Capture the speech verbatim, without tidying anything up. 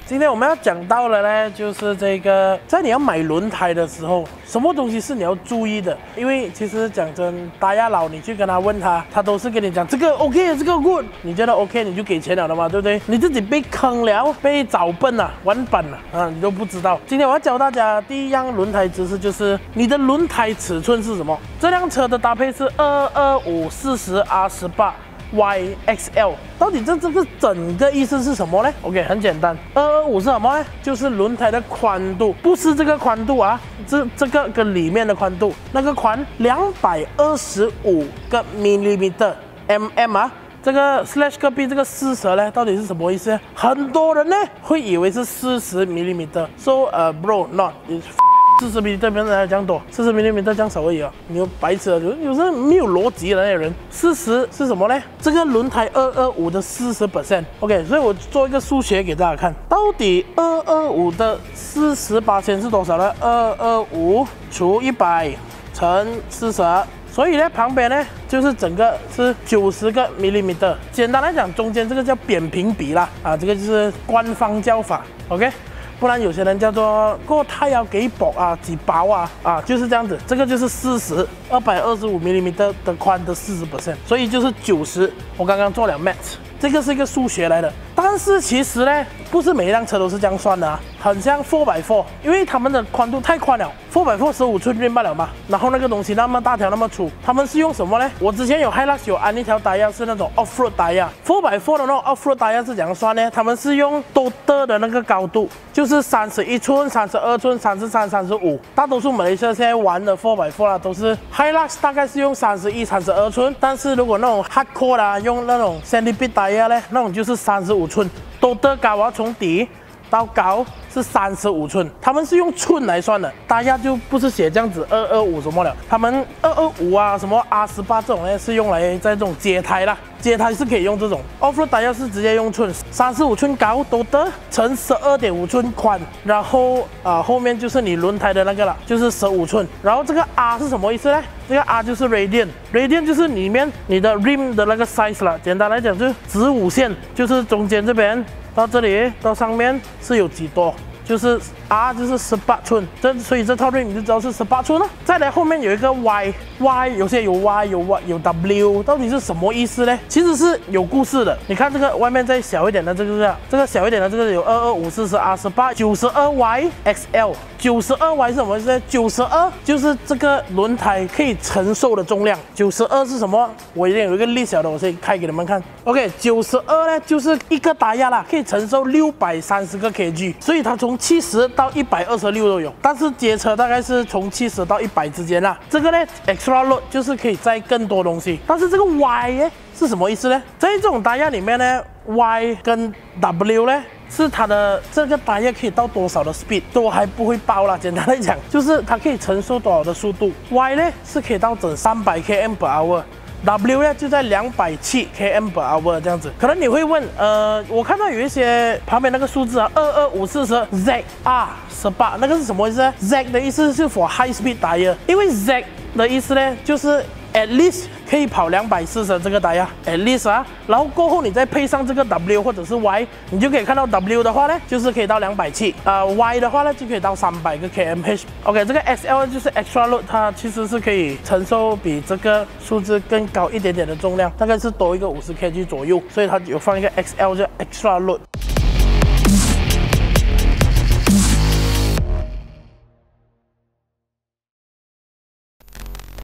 今天我们要讲到的呢，就是这个，在你要买轮胎的时候，什么东西是你要注意的？因为其实讲真，大亚佬你去跟他问他，他都是跟你讲这个 OK， 这个 good， 你觉得 OK 你就给钱了的嘛，对不对？你自己被坑了，被找笨了，玩板了啊，你都不知道。今天我要教大家第一样轮胎知识，就是你的轮胎尺寸是什么？这辆车的搭配是二二五四十 R 十八。Y X L 到底这这个整个意思是什么呢 ？OK， 很简单，二二五是什么呢？就是轮胎的宽度，不是这个宽度啊，这这个跟里面的宽度，那个宽两百二十五个 millimeter mm 啊。这个 slash 隔壁这个四十呢，到底是什么意思？很多人呢会以为是四十 millimeter，so 呃、uh, bro not is。四十米这边来讲多，四十米米这样少而已啊！你有白痴啊，有有时没有逻辑的那些人。四十是什么呢？这个轮胎二二五的四十 percent。OK， 所以我做一个数学给大家看，到底二二五的四十八千是多少呢？二二五除一百乘四十。所以呢，旁边呢就是整个是九十个 millimeter。简单来讲，中间这个叫扁平比啦，啊，这个就是官方叫法。OK。不然有些人叫做过太阳给薄啊，几薄啊啊，就是这样子。这个就是四十，二百二十五 millimeter 的宽的四十 percent， 所以就是九十。我刚刚做了 math， 这个是一个数学来的。但是其实呢，不是每一辆车都是这样算的啊，很像 four by four， 因为他们的宽度太宽了 ，four by four 十五寸运罢了嘛。然后那个东西那么大条那么粗，他们是用什么呢？我之前有 Hilux 有安一条胎压是那种 off-road 胎压 ，four by four 的那种 off-road 胎压是怎样算呢？他们是用 total 的那个高度，就是三十一寸、三十二寸、三十三、三十五。大多数马来西亚现在玩的 four by four 啦，都是 Hilux 大概是用三十一、三十二寸，但是如果那种 hardcore 啦，用那种 centipede 胎压呢，那种就是三十五寸。total 高啊，从底到高是三十五寸，他们是用寸来算的，大家就不是写这样子二二五什么了，他们二二五啊什么 R 十八这种呢是用来在这种街胎啦，街胎是可以用这种 off-road 胎压是直接用寸，三十五寸高 total 乘十二点五寸宽，然后啊、呃、后面就是你轮胎的那个了，就是十五寸，然后这个 R 是什么意思呢？这个 R 就是 radian， radian 就是里面你的 rim 的那个 size 了，简单来讲就是子午线，就是中间这边到这里到上面是有几多，就是 R 就是十八寸，这所以这套 rim 你就知道是十八寸了。再来后面有一个 Y，Y 有些有 Y 有 Y 有 W， 到底是什么意思呢？其实是有故事的。你看这个外面再小一点的这个，这个小一点的这个有二二五四十 R 十八九十二 Y X L， 九十二 Y 是什么意思呢？九十二就是这个轮胎可以承受的重量。九十二是什么？我一定有一个例小的，我先开给你们看。OK， 九十二呢就是一个胎压啦，可以承受六百三十个 kg， 所以它从七十到一百二十六都有，但是街车大概是从七十到一百之间啦。这个呢 extra load 就是可以载更多东西，但是这个 Y 呢是什么意思呢？在这种胎压里面呢 ，Y 跟 W 呢是它的这个胎压可以到多少的 speed 都还不会爆啦。简单来讲，就是它可以承受多少的速度。Y 呢是可以到整三百 kilometers per hour。W 呢就在两百七 kilometers per hour 这样子，可能你会问，呃，我看到有一些旁边那个数字啊，二二五四十 Z R 十八，那个是什么意思呢 ？Z 的意思是 for high speed tire， 因为 Z 的意思呢就是 at least 可以跑两百四十这个胎压 at least 啊，然后过后你再配上这个 W 或者是 Y， 你就可以看到 W 的话呢就是可以到两百七，呃 Y 的话呢就可以到三百个 kmh。OK， 这个 X L 就是 extra load， 它其实是可以承受比这个数字更高一点点的重量，大概是多一个五十 kg 左右，所以它有放一个 X L 就 extra load。